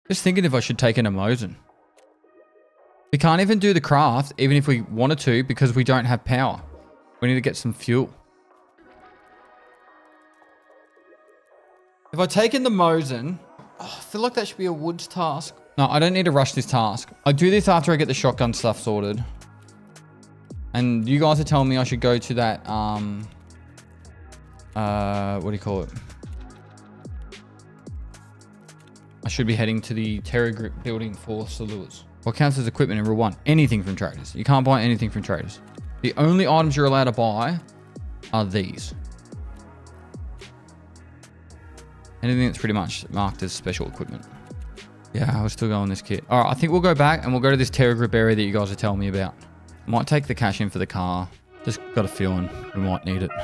Just thinking if I should take in a Mosin. We can't even do the craft, even if we wanted to, because we don't have power. We need to get some fuel. If I take in the Mosin, I feel like that should be a woods task. No, I don't need to rush this task. I do this after I get the shotgun stuff sorted. And you guys are telling me I should go to that, what do you call it? I should be heading to the Terra Grip building for Salures. What counts as equipment in Rule 1? Anything from traders. You can't buy anything from traders. The only items you're allowed to buy are these. Anything that's pretty much marked as special equipment. Yeah, I was still going this kit. All right, I think we'll go back and we'll go to this Terra Grip area that you guys are telling me about. Might take the cash in for the car. Just got a feeling we might need it.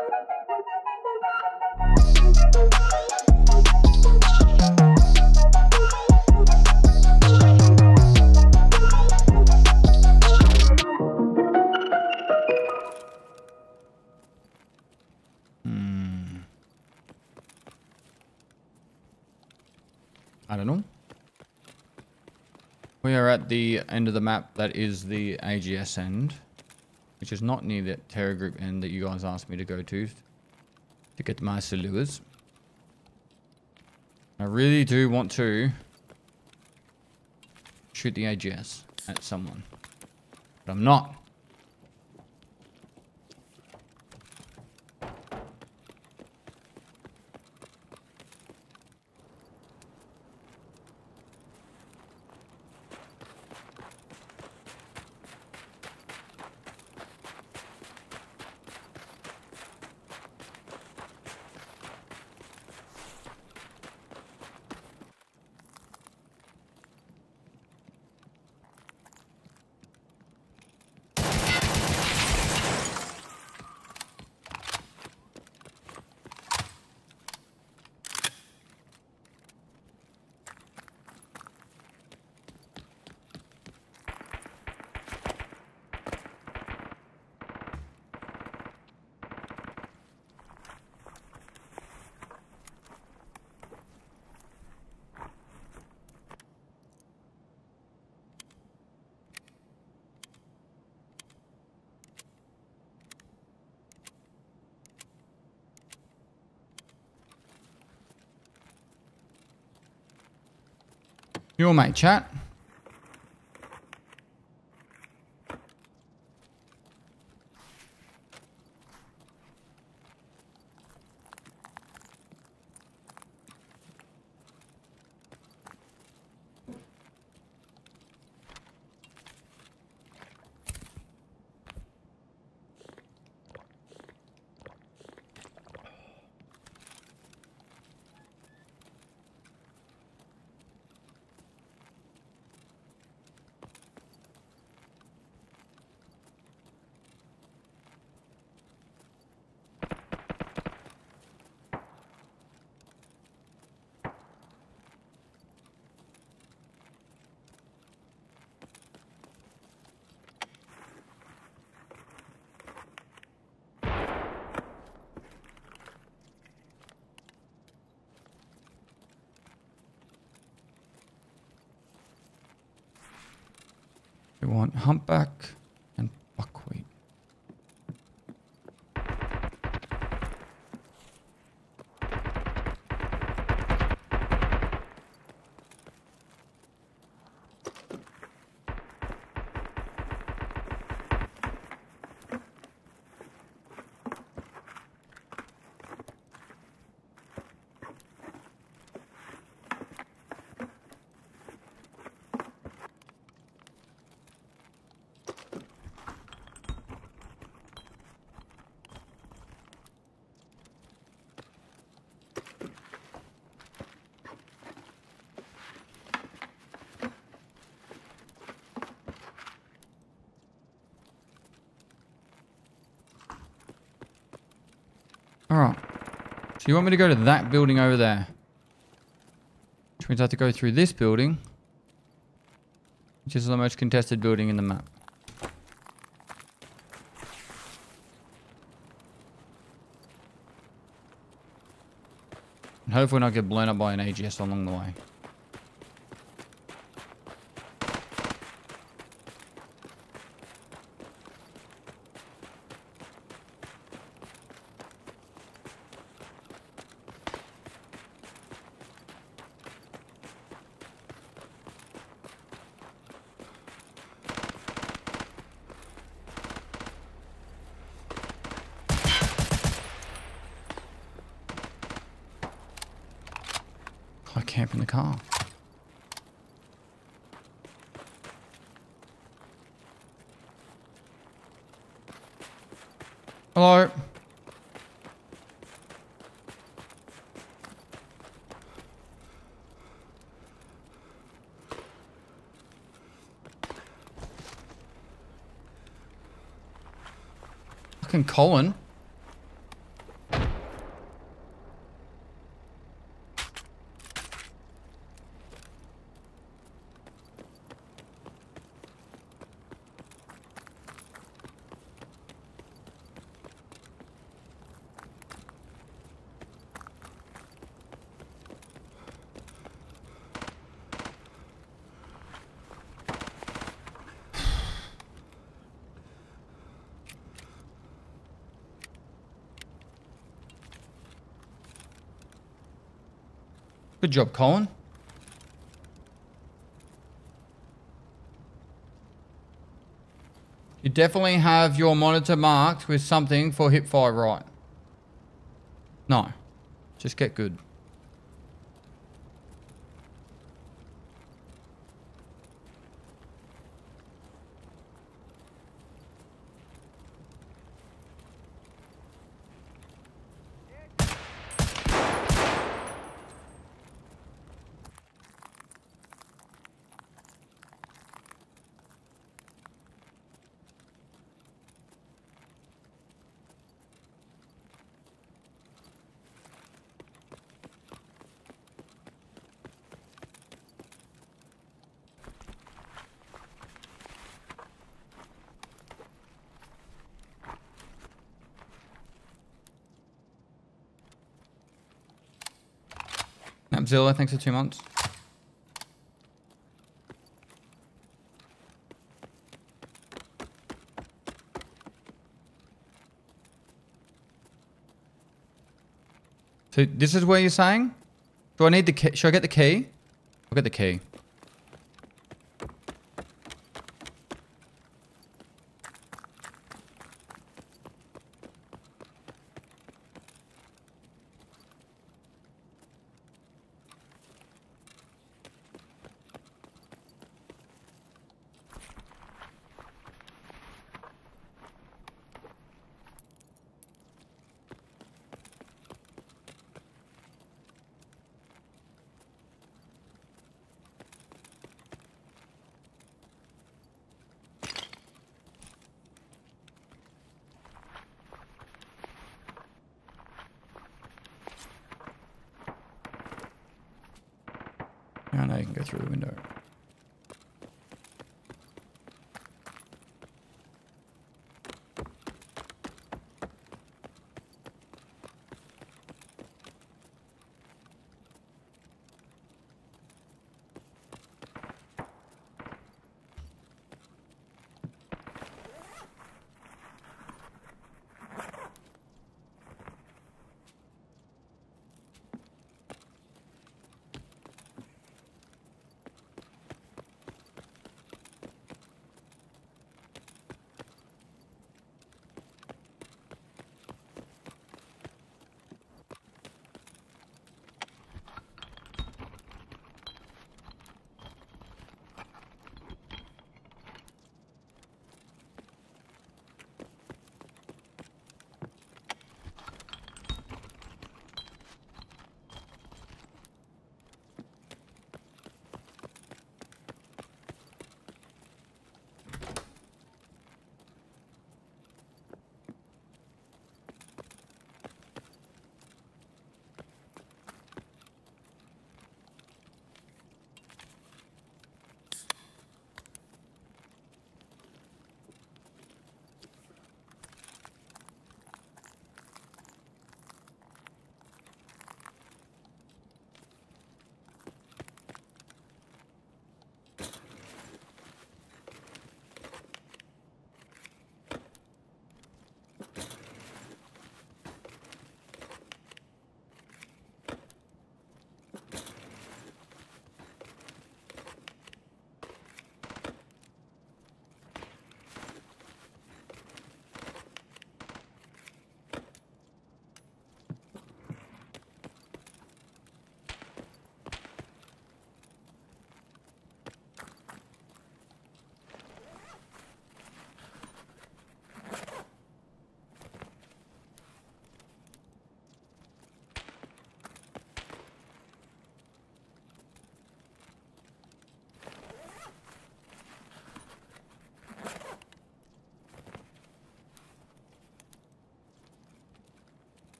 I don't know. We are at the end of the map. That is the AGS end, which is not near the Terra Group end that you guys asked me to go to get my Salures. I really do want to shoot the AGS at someone, but I'm not. You all mate, chat. We want humpback and buckwheat. Alright. So you want me to go to that building over there? Which means I have to go through this building, which is the most contested building in the map. And hopefully not get blown up by an AGS along the way. camp in the car. Hello. Fucking Colin. Good job, Colin. You definitely have your monitor marked with something for hip fire, right? No. Just get good. Napzilla, thanks for 2 months. So this is where you're saying? Do I need the key? Should I get the key? I'll get the key. Oh, no, you can go through the window.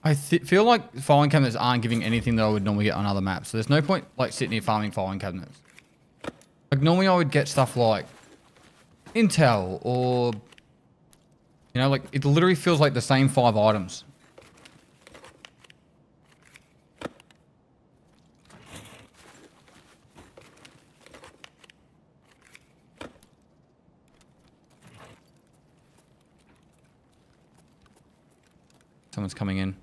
I feel like filing cabinets aren't giving anything that I would normally get on other maps. So there's no point like sitting here farming filing cabinets. Like normally I would get stuff like intel or, you know, like it literally feels like the same 5 items. Someone's coming in.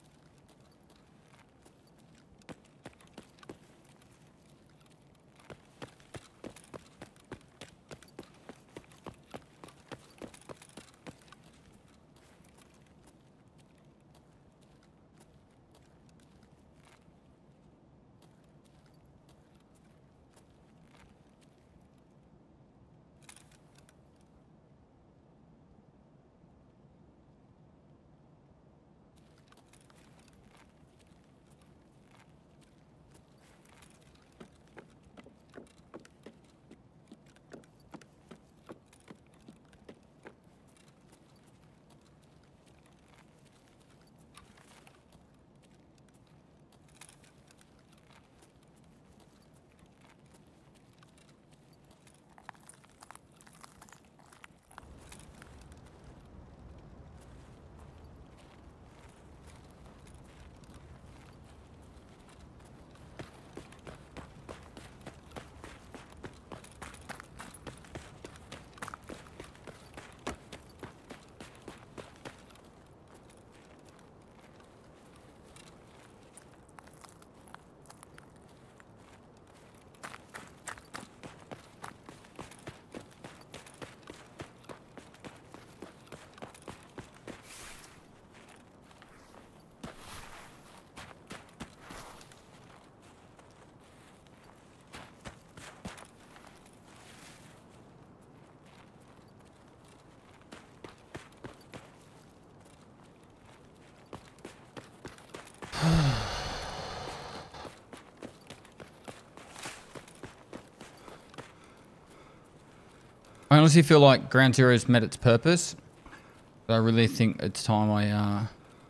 I honestly feel like Ground Zero's met its purpose. But I really think it's time I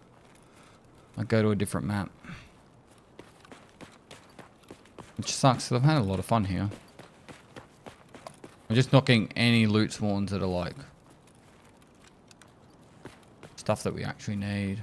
go to a different map. Which sucks, because I've had a lot of fun here. I'm just not getting any loot spawns that are like stuff that we actually need.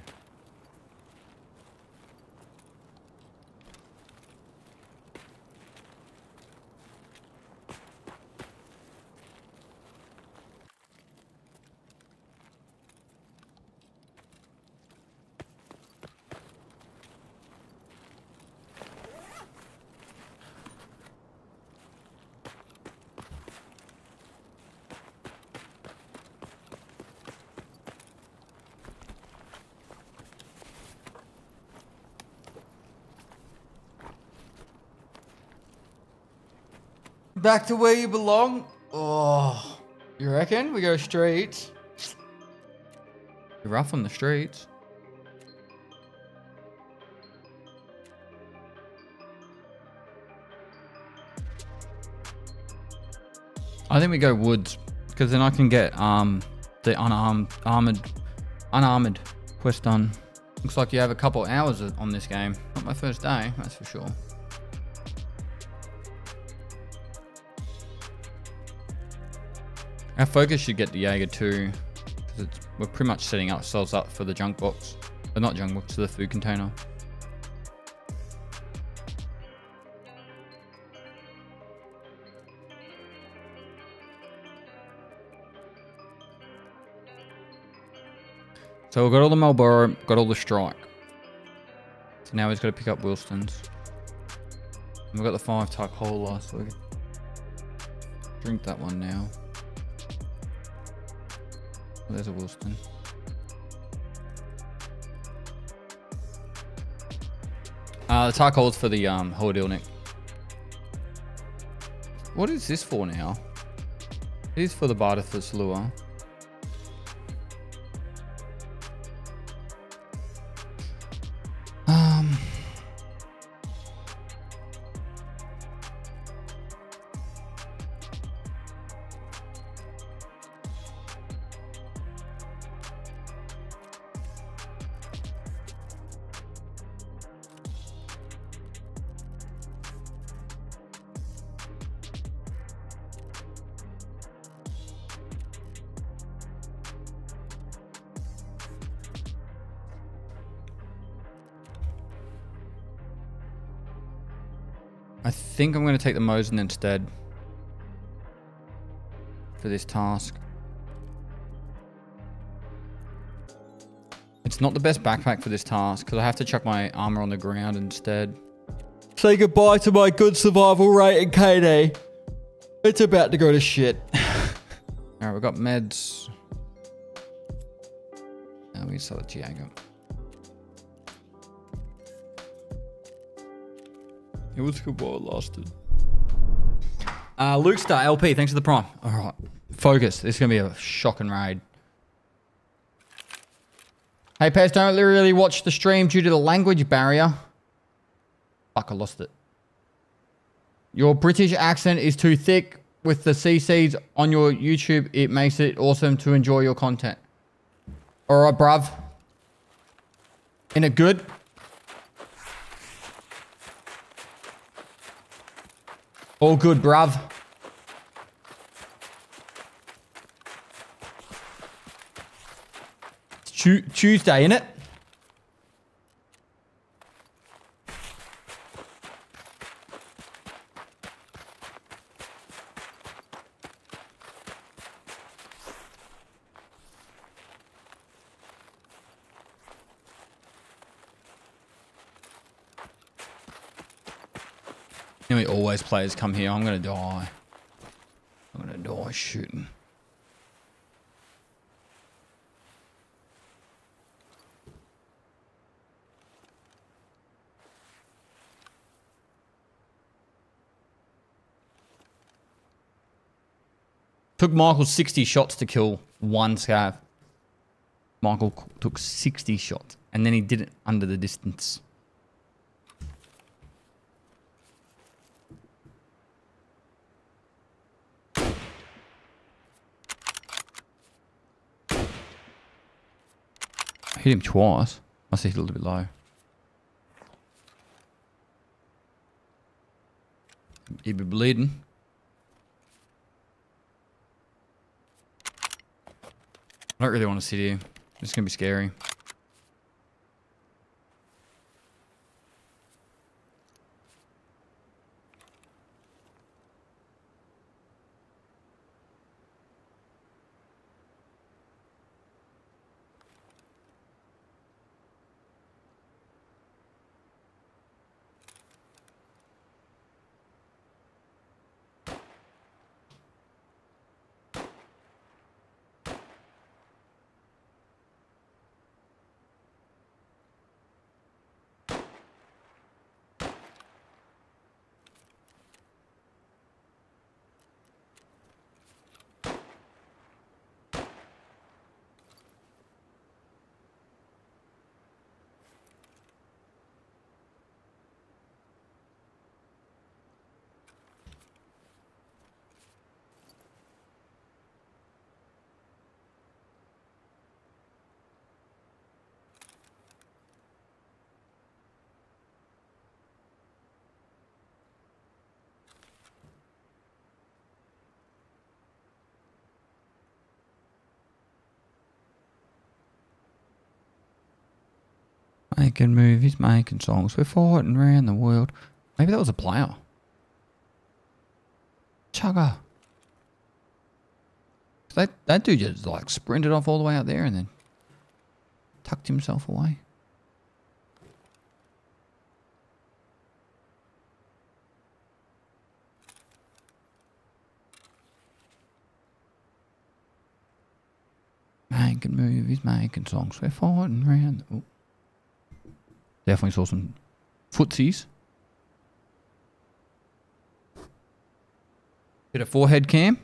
Back to where you belong? Oh, you reckon? We go streets. You're rough on the streets. I think we go woods, because then I can get the unarmored quest done. Looks like you have a couple hours on this game. Not my first day, that's for sure. Our focus should get the Jaeger too, because we're pretty much setting ourselves up for the junk box. But not junk box, the food container. So we've got all the Marlboro, got all the Strike. So now we've got to pick up Wilston's. And we've got the 5-tuck Hola, so we can drink that one now. There's a Wilston. The Tuck holds for the Horadilnik. What is this for now? It is for the Bardathus lure. I think I'm going to take the Mosin instead for this task. It's not the best backpack for this task because I have to chuck my armor on the ground instead. Say goodbye to my good survival rating, KD. It's about to go to shit. All right, we've got meds. Now we sell it to Jaeger. It was good while it lasted. Luke Star LP, thanks for the prime. All right, focus. This is gonna be a shocking raid. Hey, Pez, don't really watch the stream due to the language barrier. Fuck, I lost it. Your British accent is too thick. With the CCs on your YouTube, it makes it awesome to enjoy your content. All right, bruv. In it good? All good, bruv. It's Tuesday, innit? Nearly always players come here. I'm gonna die. I'm gonna die shooting. Took Michael 60 shots to kill one scav. Michael took 60 shots and then he did it under the distance. I hit him twice. Must have hit a little bit low. He'd be bleeding. I don't really want to sit here. It's going to be scary. Making movies, making songs. We're fighting around the world. Maybe that was a player. Chugger. That dude just like sprinted off all the way out there and then tucked himself away. Making movies, making songs. We're fighting around. Oh. Definitely saw some footsies. Bit of forehead cam.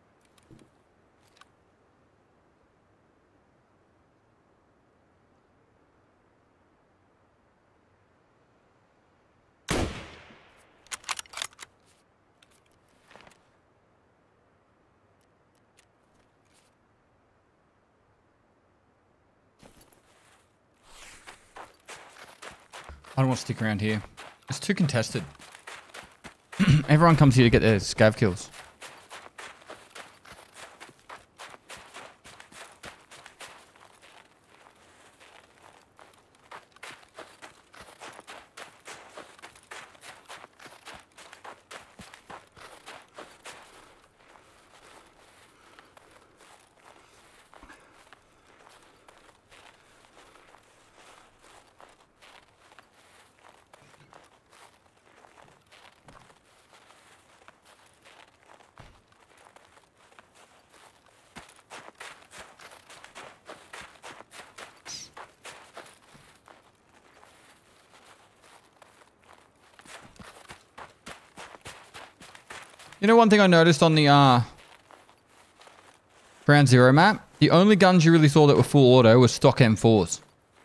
I don't want to stick around here. It's too contested. Everyone comes here to get their scav kills. You know one thing I noticed on the Ground Zero map? The only guns you really saw that were full auto were stock M4s.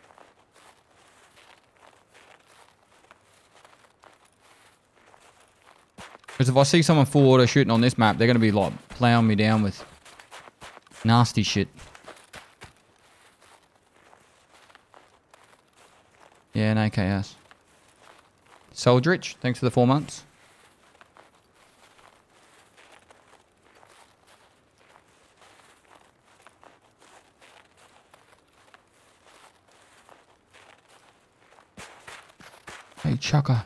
Because if I see someone full auto shooting on this map, they're going to be like plowing me down with nasty shit. Yeah, an AKS. Soldrich, thanks for the 4 months. Hey, Chucker.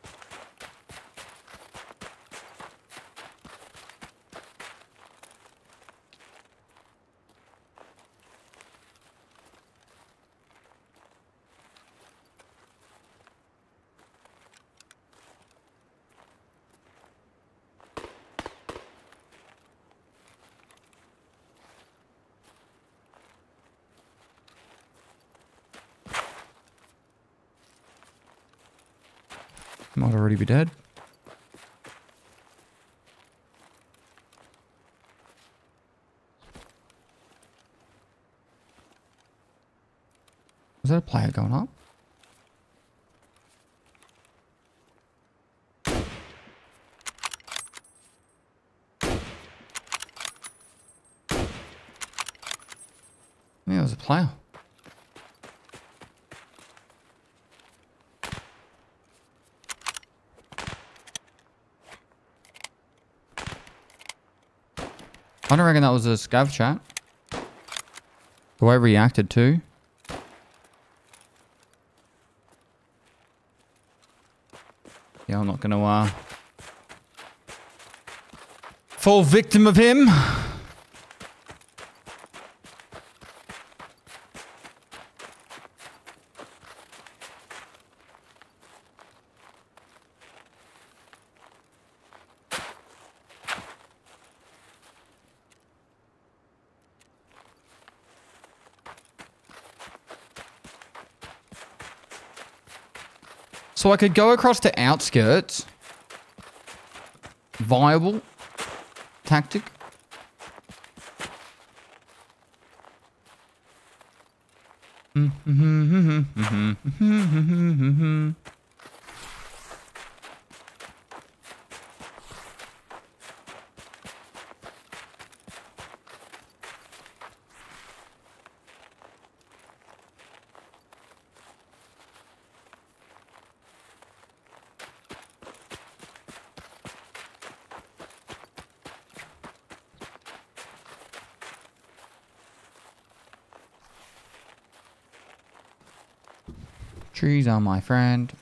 Might already be dead. Was that a player going up? Yeah, it was a player. I don't reckon that was a scav chat. The way it reacted to. Yeah, I'm not gonna fall victim of him. So I could go across to outskirts. Viable tactic. Trees are my friend.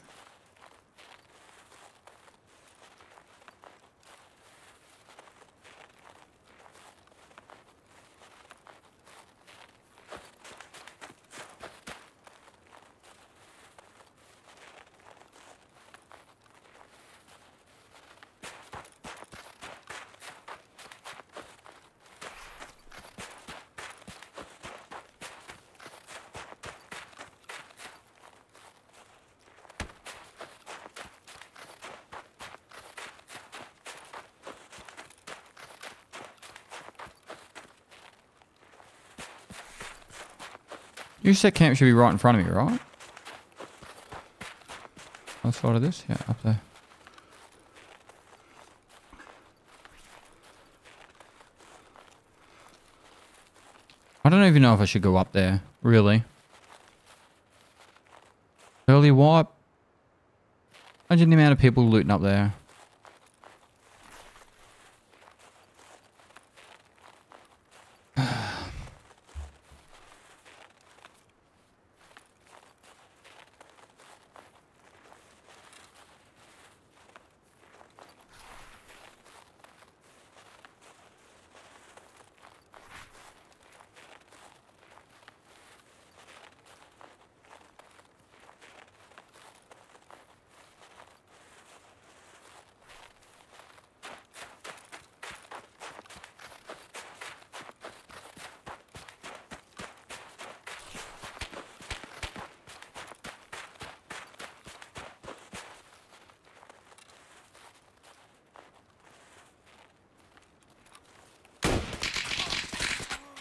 You said camp should be right in front of me, right? Other side of this? Yeah, up there. I don't even know if I should go up there, really. Early wipe. Imagine the amount of people looting up there.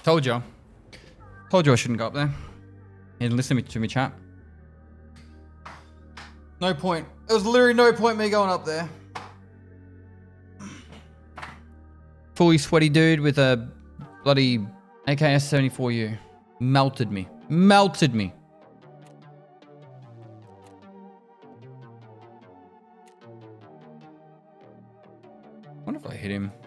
Told you. Told you I shouldn't go up there. And listen to me, chat. No point. There was literally no point me going up there. Fully sweaty dude with a bloody AKS-74U. Melted me. Melted me. I wonder if I hit him.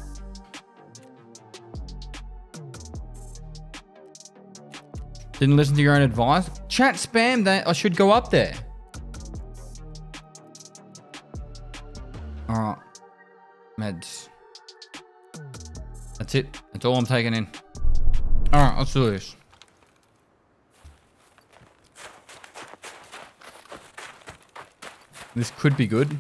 Didn't listen to your own advice. Chat spam that I should go up there. All right. Meds. That's it. That's all I'm taking in. All right, let's do this. This could be good.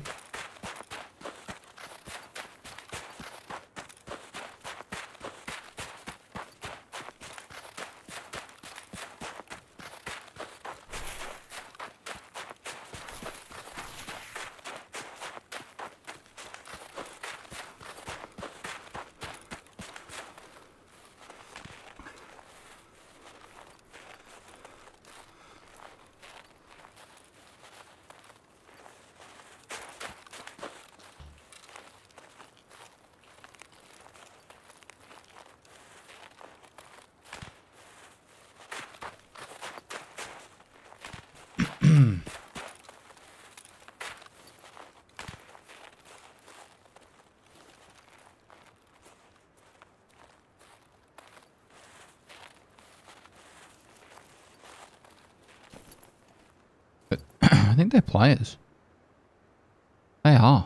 I think they're players. They are.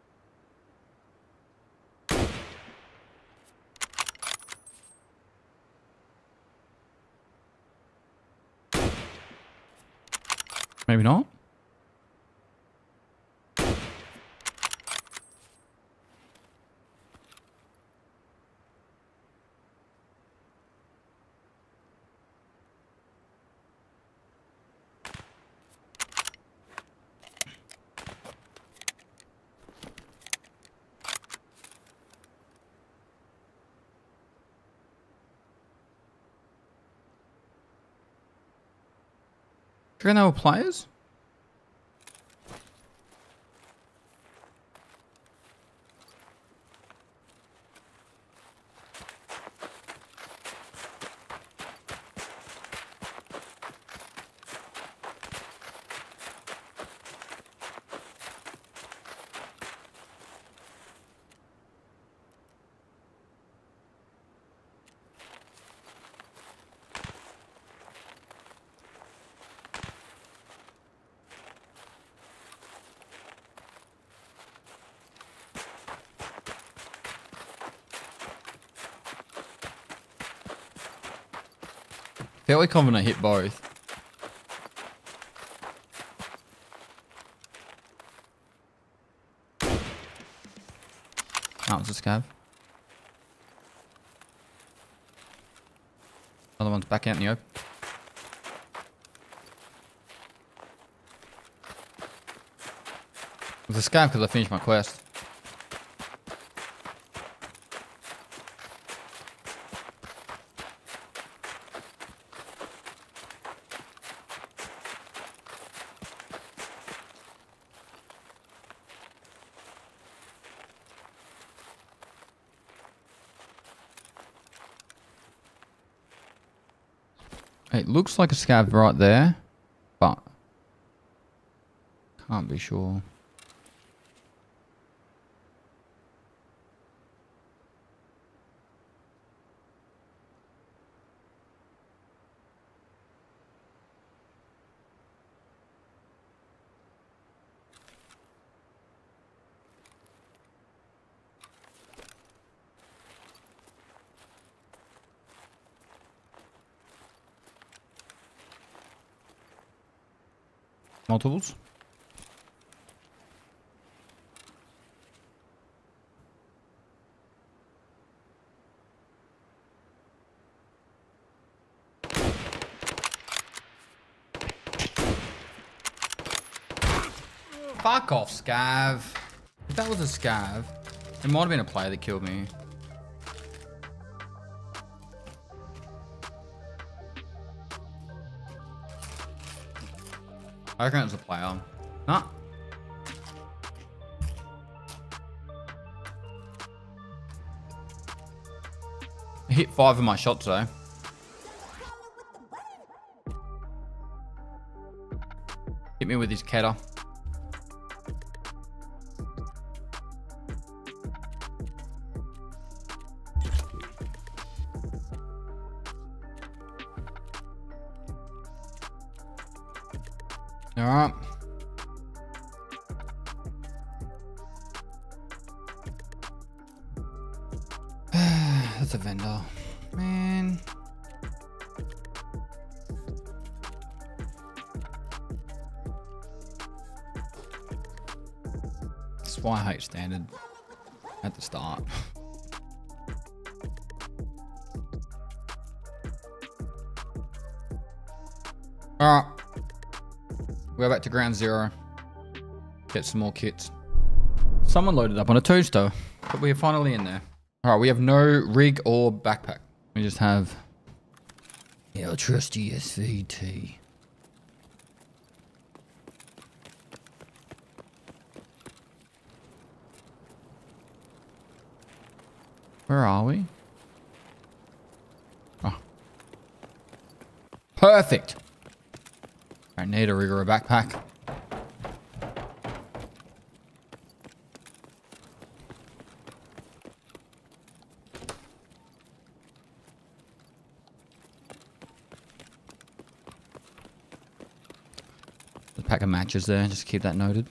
Maybe not. Do you reckon they were players? Fairly confident I hit both. That was a scav. Other one's back out in the open. It was a scav because I finished my quest. It looks like a scav right there, but can't be sure. Multiples. Fuck off, scav. If that was a scav, it might have been a player that killed me. I reckon it's a player. Nah. I hit 5 of my shots though. Hit me with his Keter. All right. That's a vendor. Man. That's why I hate standard at the start. All right. We're back to ground zero. Get some more kits. Someone loaded up on a toaster, but we're finally in there. All right, we have no rig or backpack. We just have our trusty SVT. Where are we? Oh. Perfect. I need a rig or a backpack. The pack of matches there, just keep that noted.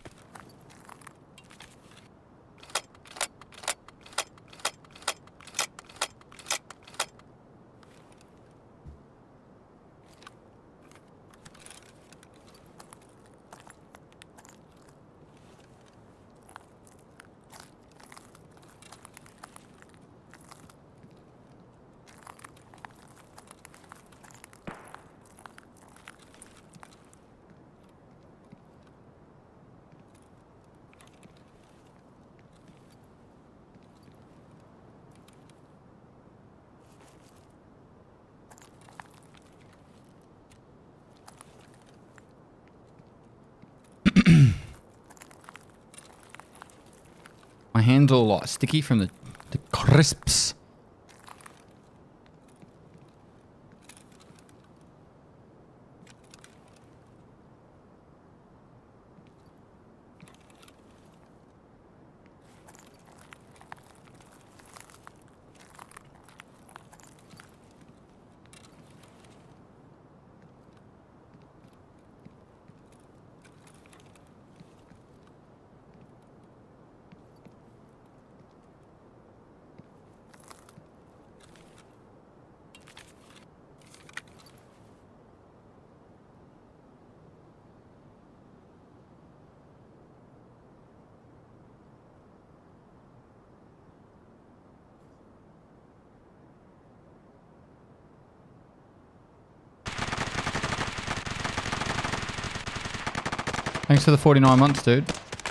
My hands all like sticky from the crisps. Thanks for the 49 months, dude.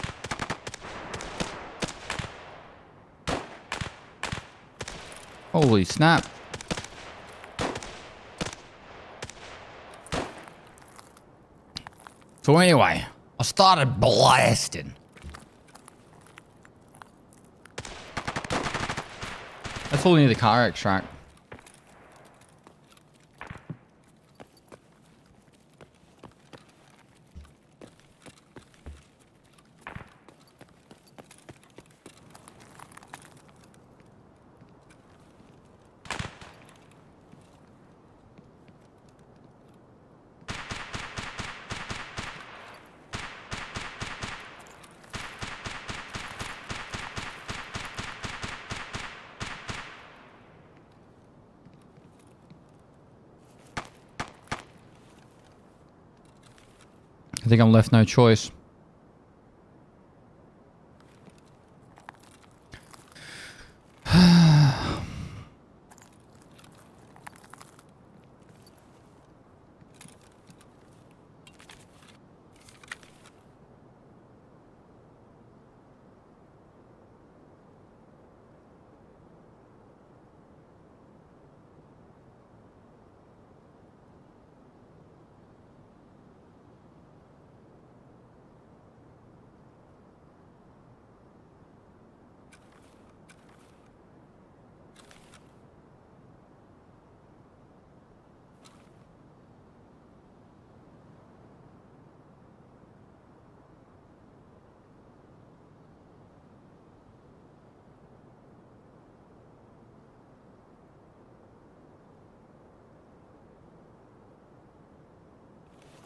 Holy snap. So anyway, I started blasting. That's all near the car extract. I think I'm left no choice.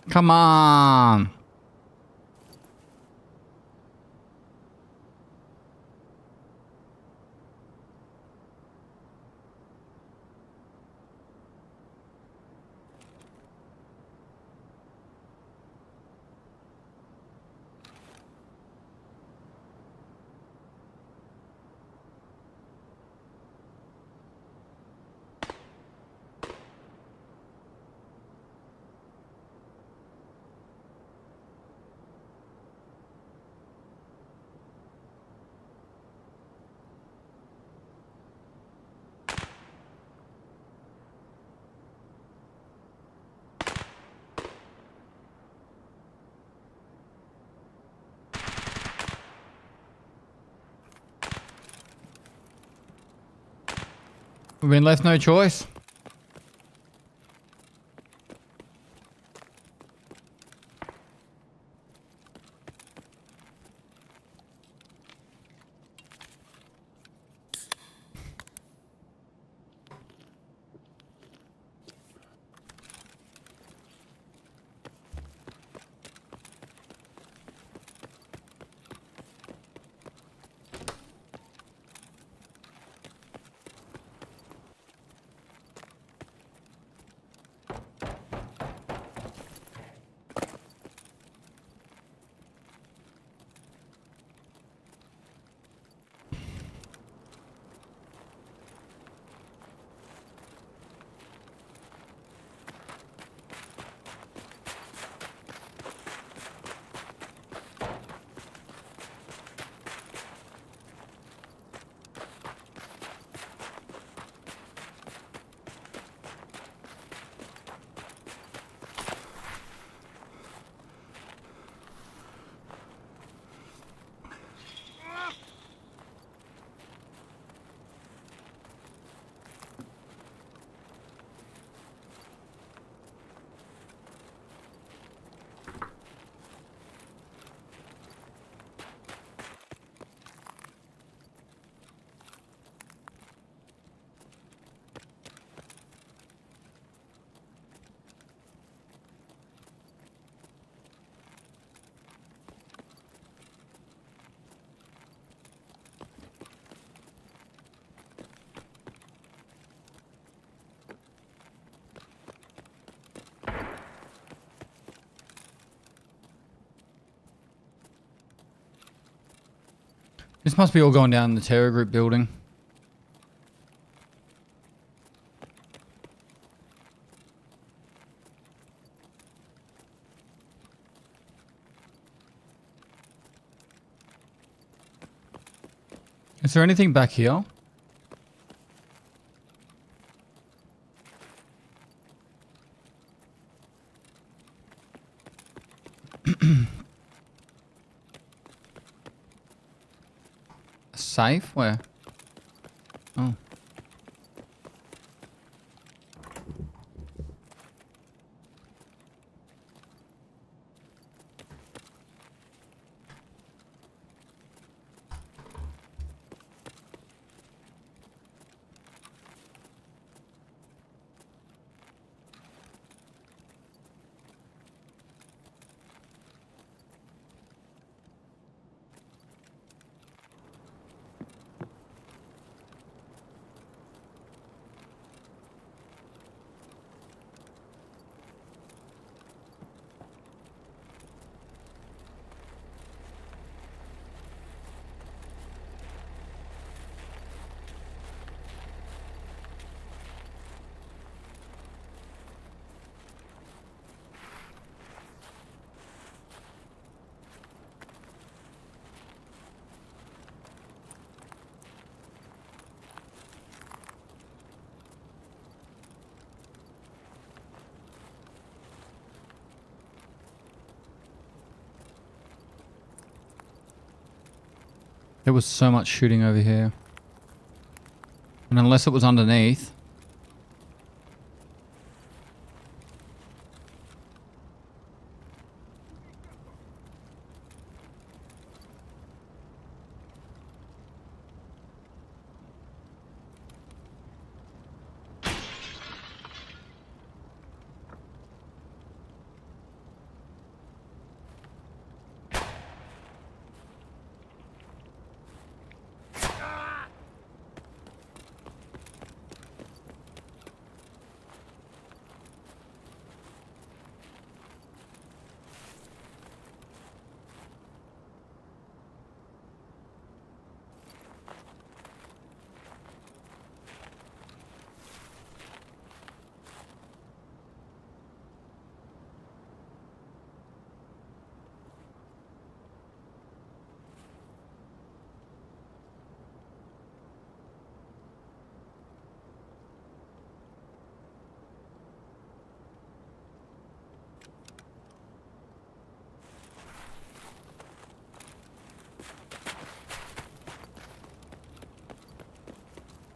Come on. We've been left no choice. This must be all going down in the Terror Group building. Is there anything back here? Safe? Where? Oh. There was so much shooting over here. And unless it was underneath.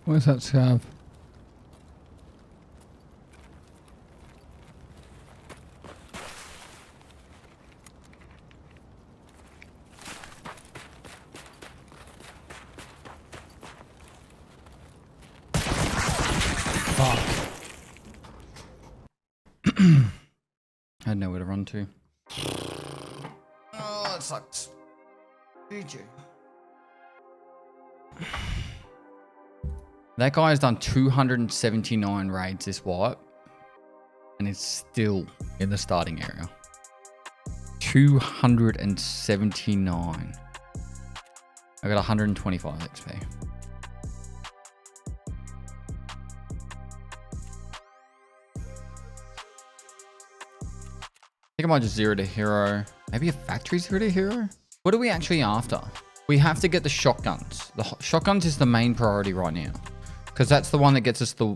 Where's that scav? Fuck. I had nowhere to run to. Oh, that sucks. GG. That guy has done 279 raids this wipe and is still in the starting area. 279. I got 125 XP. I think I might just zero to hero. Maybe a factory zero to hero? What are we actually after? We have to get the shotguns. The shotguns is the main priority right now. Because that's the one that gets us the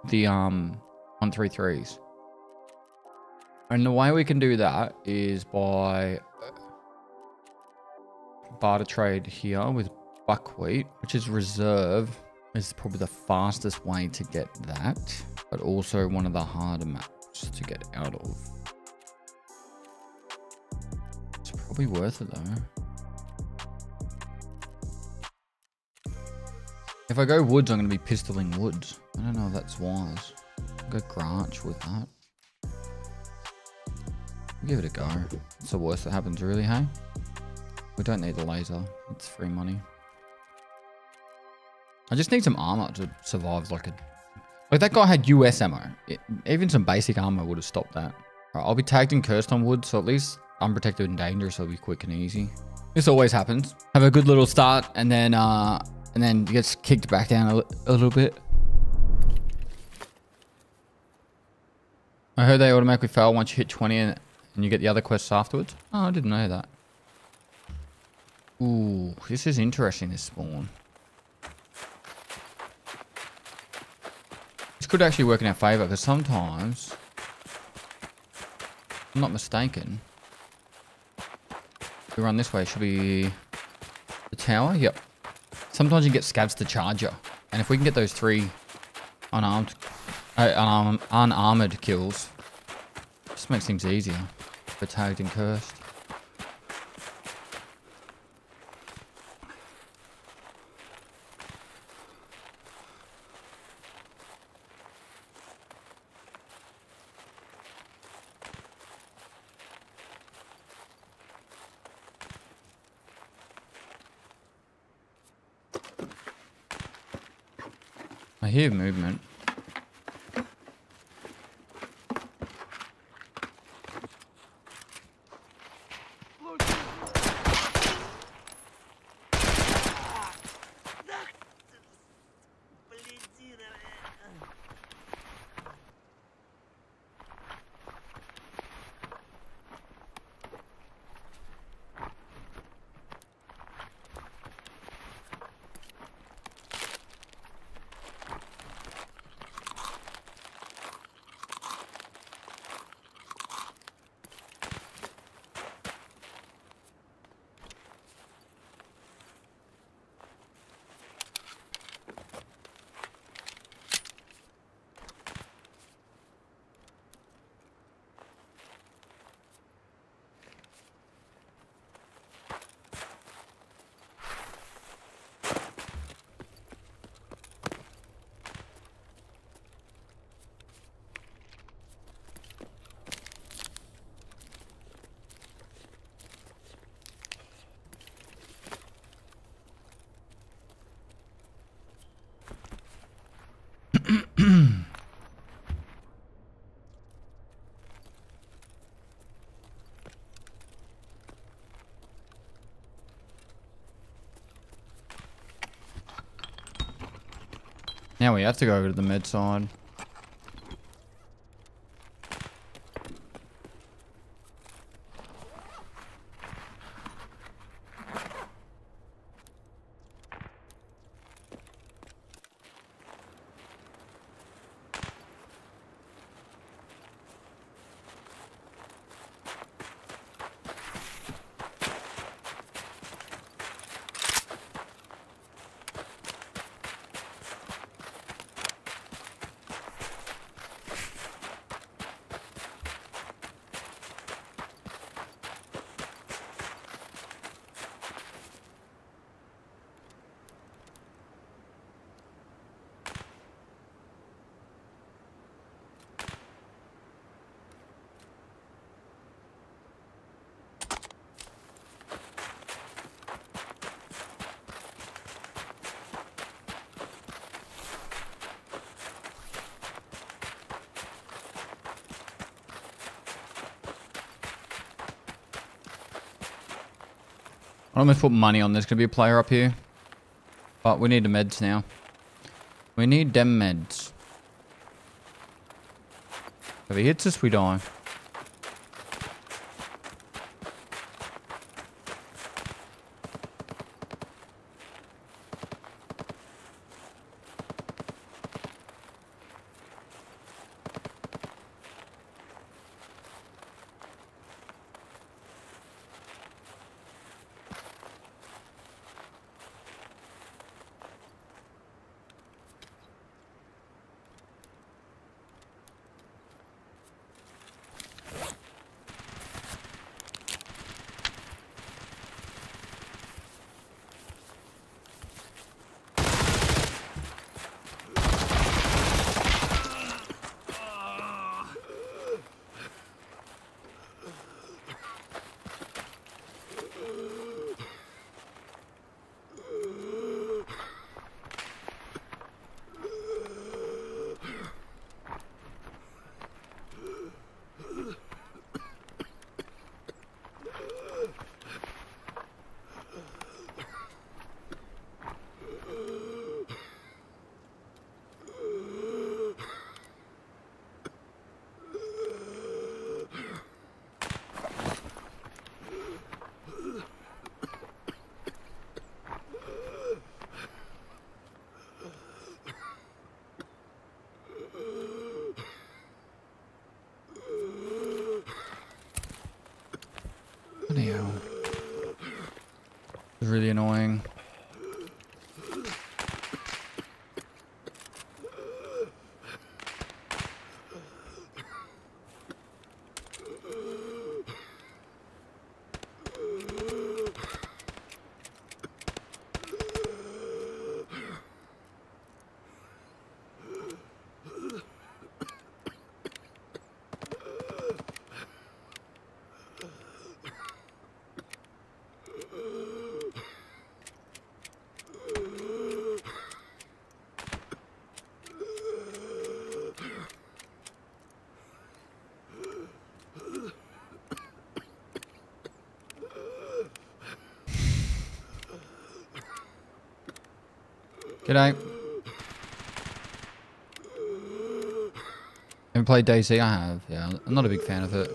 133s. And the way we can do that is by barter trade here with buckwheat, which is reserve. Is probably the fastest way to get that. But also one of the harder maps to get out of. It's probably worth it though. If I go woods, I'm going to be pistoling woods. I don't know if that's wise. I'll go Granch with that. I'll give it a go. It's the worst that happens really, hey? We don't need the laser. It's free money. I just need some armor to survive like that guy had US ammo. Even some basic armor would have stopped that. Right, I'll be tagged and cursed on wood, so at least unprotected and dangerous will be quick and easy. This always happens. Have a good little start and then gets kicked back down a little bit. I heard they automatically fail once you hit 20 and you get the other quests afterwards. Oh, I didn't know that. Ooh, this is interesting, this spawn. This could actually work in our favor because sometimes, if I'm not mistaken, if we run this way, it should be the tower. Yep. Sometimes you get scavs to charge you. And if we can get those 3 unarmored kills, just makes things easier for tagged and cursed. I hear movement. Now we have to go over to the med side. I almost put money on there's going to be a player up here. But we need the meds now. We need them meds. If he hits us, we die. Bloody hell. It's really annoying. G'day. Haven't played DayZ? I have. Yeah, I'm not a big fan of it.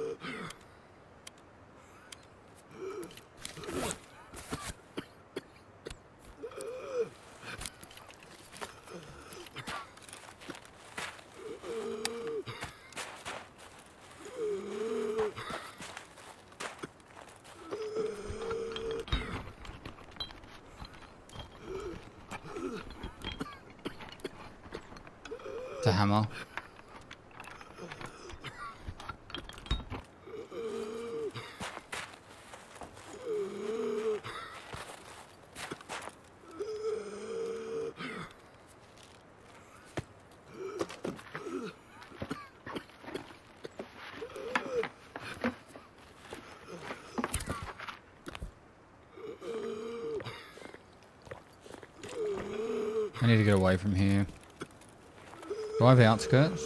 It's a hammer. I need to get away from here. Do I have outskirts?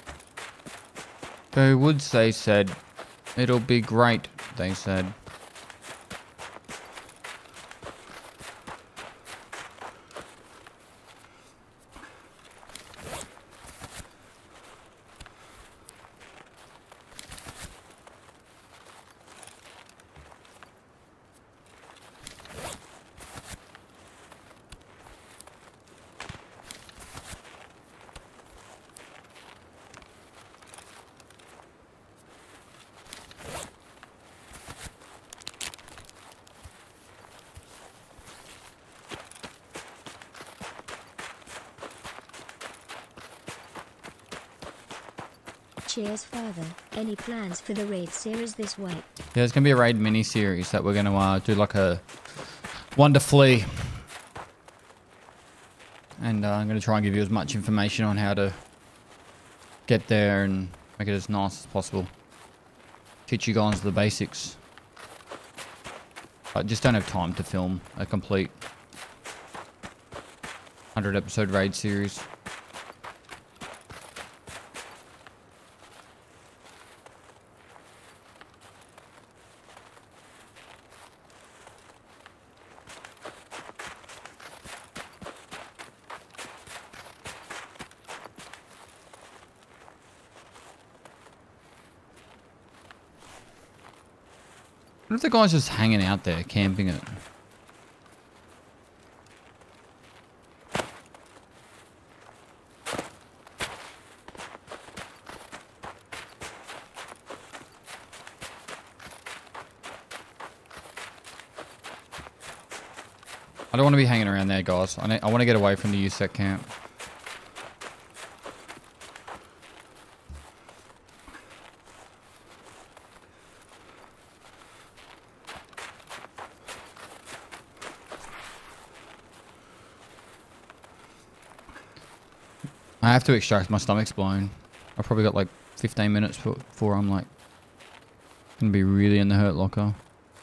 Go Woods, they said. It'll be great, they said. Cheers further. Any plans for the raid series this week? Yeah, there's going to be a raid mini-series that we're going to do like a Wonder Flea. And I'm going to try and give you as much information on how to get there and make it as nice as possible. Teach you guys the basics. I just don't have time to film a complete 100 episode raid series. What if the guy's just hanging out there, camping it? I don't want to be hanging around there, guys. I want to get away from the USEC camp. I have to extract, my stomach's blown. I've probably got like 15 minutes before I'm like gonna be really in the hurt locker.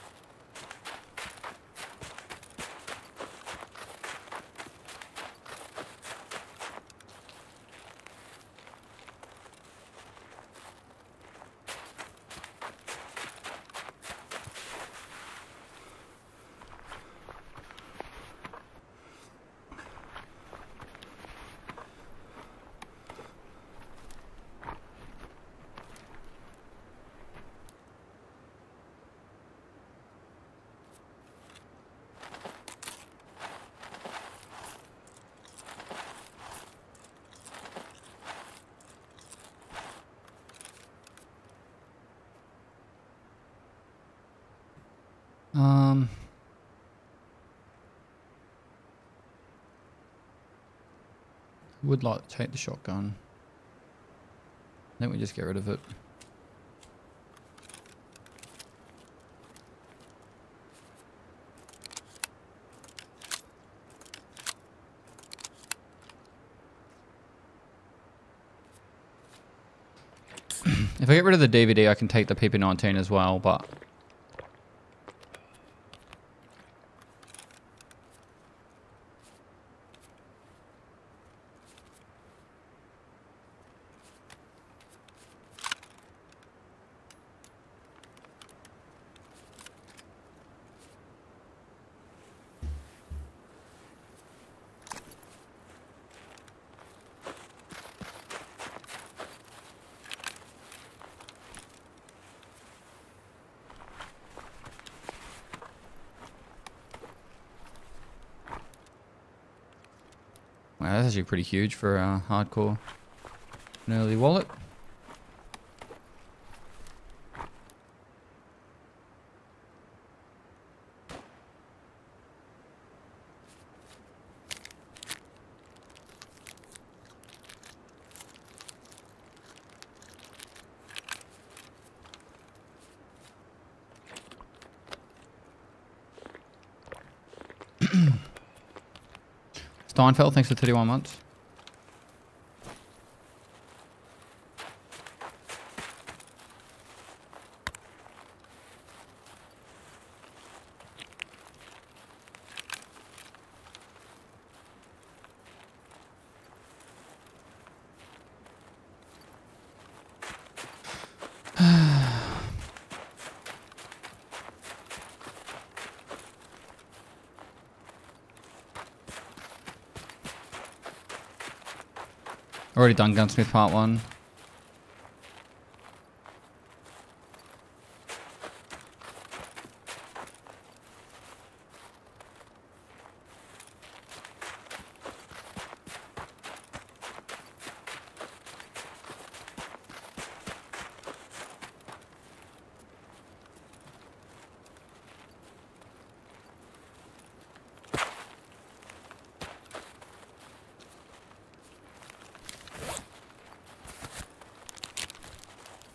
Would like to take the shotgun. I think we just get rid of it. If I get rid of the DVD, I can take the PP19 as well, but wow, that's actually pretty huge for a hardcore an early wallet. Steinfeld, thanks for 31 months. Already done Gunsmith Part 1.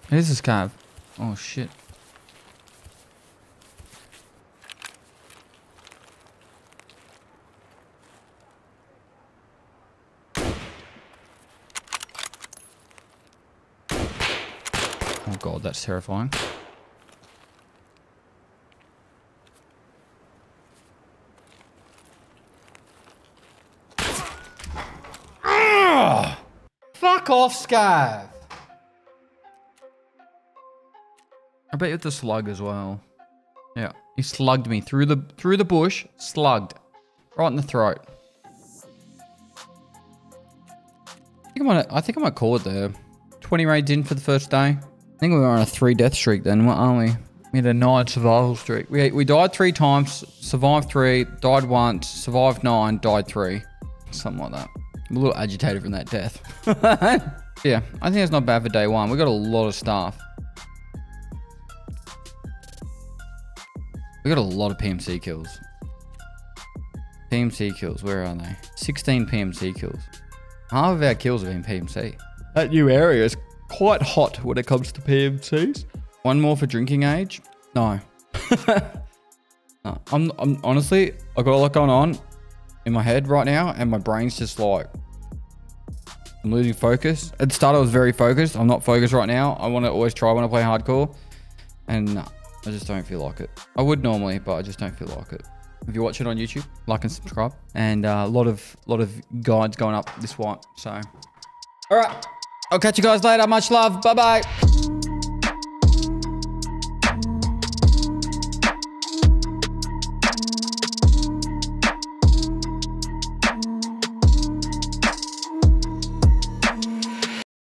Here's this cave. Oh, shit. Oh, God, that's terrifying. Fuck off, Scav. I bet you it's a slug as well. Yeah, he slugged me through the bush. Slugged, right in the throat. I think I might call it there. 20 raids in for the first day. I think we were on a 3 death streak then, aren't we? We had a 9 survival streak. We died 3 times, survived 3, died once, survived 9, died 3. Something like that. I'm a little agitated from that death. Yeah, I think it's not bad for day 1. We got a lot of staff. We got a lot of PMC kills. PMC kills, where are they? 16 PMC kills. Half of our kills have been PMC. That new area is quite hot when it comes to PMCs. 1 more for drinking age? No. No. I'm honestly, I've got a lot going on in my head right now, and my brain's just like, I'm losing focus. At the start I was very focused. I'm not focused right now. I want to always try when I play hardcore, and I just don't feel like it. I would normally, but I just don't feel like it. If you watch it on YouTube, like and subscribe. And a lot of guides going up this one. So, all right. I'll catch you guys later. Much love. Bye-bye.